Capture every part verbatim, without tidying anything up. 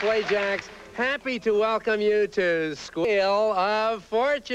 Playjacks. Happy to welcome you to Squeal of Fortune.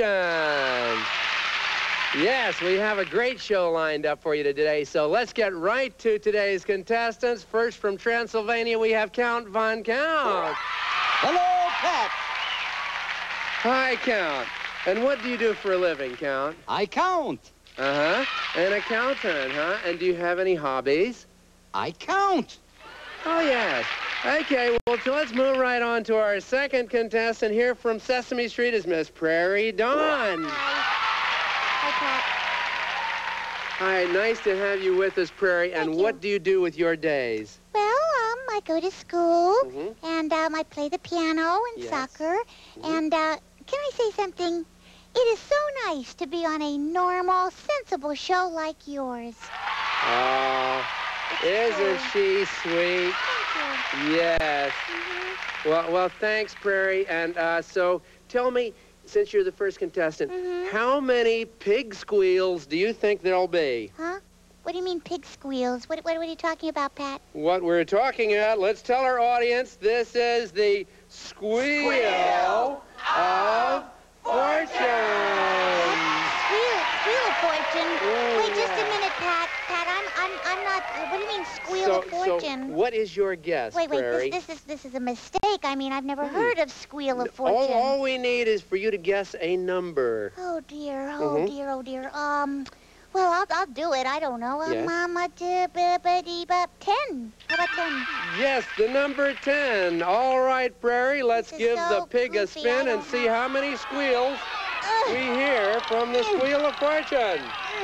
Yes, we have a great show lined up for you today, so let's get right to today's contestants. First from Transylvania, we have Count Von Count. Hello, Pat. Hi, Count. And what do you do for a living, Count? I count. Uh-huh. An accountant, huh? And do you have any hobbies? I count. Oh, yes. Okay, well, so let's move right on to our second contestant here from Sesame Street is Miss Prairie Dawn. Hi, Pat. Hi, nice to have you with us, Prairie. And Thank what you. do you do with your days? Well, um, I go to school, Mhm. and um, I play the piano and Yes. soccer. Mhm. And uh, can I say something? It is so nice to be on a normal, sensible show like yours. Oh, isn't she sweet? Thank you. Yes. Mhm. Well, well, thanks, Prairie. And uh, so tell me, since you're the first contestant, Mhm. how many pig squeals do you think there'll be? Huh? What do you mean pig squeals? What, what, what are you talking about, Pat? What we're talking about, let's tell our audience, this is the Squeal of Fortune. Squeal, squeal of fortune. Oh, Wait just a yeah. minute, Pat. Pat, I'm, I'm, I'm not. What do you mean squeal So, of fortune? so what is your guess, Wait, wait, Prairie? this, this is this is a mistake. I mean, I've never Hmm. heard of squeal of all, fortune. all we need is for you to guess a number. Oh dear, oh Mhm. dear, oh dear. Um, well, I'll I'll do it. I don't know. Um, Yes. Mama, ten. How about ten? Yes, the number ten. All right, Prairie, let's This is give the so pig a goofy, I spin and don't see know. how many squeals Ugh. we hear from the Squeal of Fortune.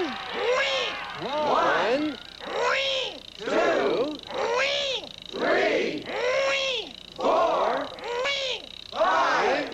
One, two, three, four, five.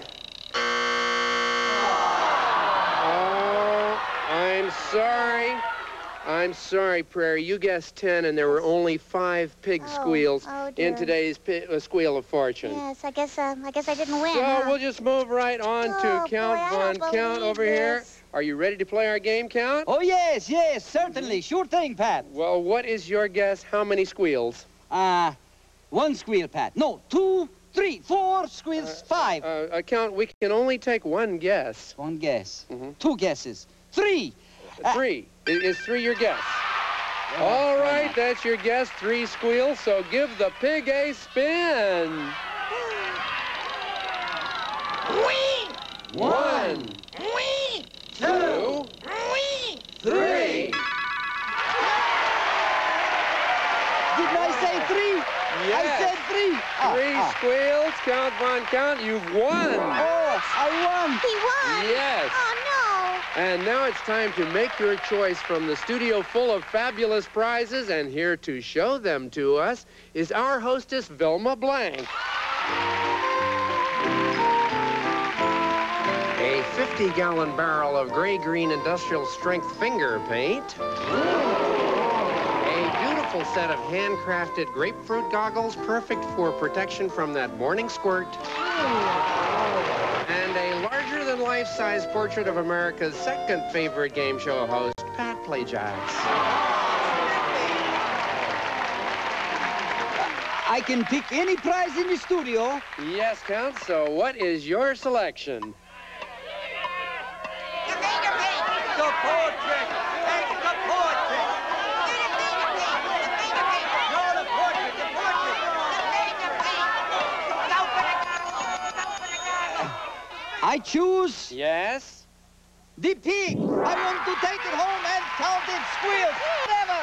Oh, I'm sorry. I'm sorry, Prairie. You guessed ten, and there were only five pig Oh, squeals oh, in dear. today's pi uh, Squeal of Fortune. Yes, I guess. Uh, I guess I didn't win. So huh? we'll just move right on Oh, to boy, Count I Von don't Count believe over here. this. Are you ready to play our game, Count? Oh, yes, yes, certainly. Sure thing, Pat. Well, what is your guess? How many squeals? Uh, one squeal, Pat. No, two, three, four squeals, five. Uh, uh, Count, we can only take one guess. One guess. Mhm. Two guesses. Three. Uh, Three. I- Is three your guess? All right, that's your guess. Three squeals. So give the pig a spin. One, two, three. Didn't I say three? Yes. I said three. Ah, Three ah. squeals. Count Von Count. You've won. Oh, I won. He won. Yes. Oh And now it's time to make your choice from the studio full of fabulous prizes, and here to show them to us is our hostess, Vilma Blank. A fifty gallon barrel of gray-green industrial strength finger paint. A beautiful set of handcrafted grapefruit goggles, perfect for protection from that morning squirt. And a larger-than-life-size portrait of America's second favorite game show host, Pat Playjacks. I can pick any prize in the studio. Yes, Count, so what is your selection? The portrait! It's the portrait! No, the portrait, the portrait! I choose Yes? the pig. I want to take it home and count its squeals. Whatever.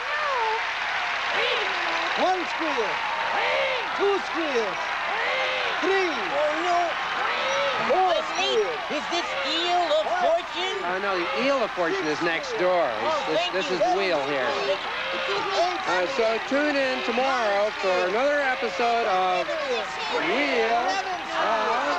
One squeal. Two squeals. Three. Four squeals. Is this eel of fortune? Oh, no, the eel of fortune is next door. It's- this, this is the wheel here. Uh, so tune in tomorrow for another episode of Wheel of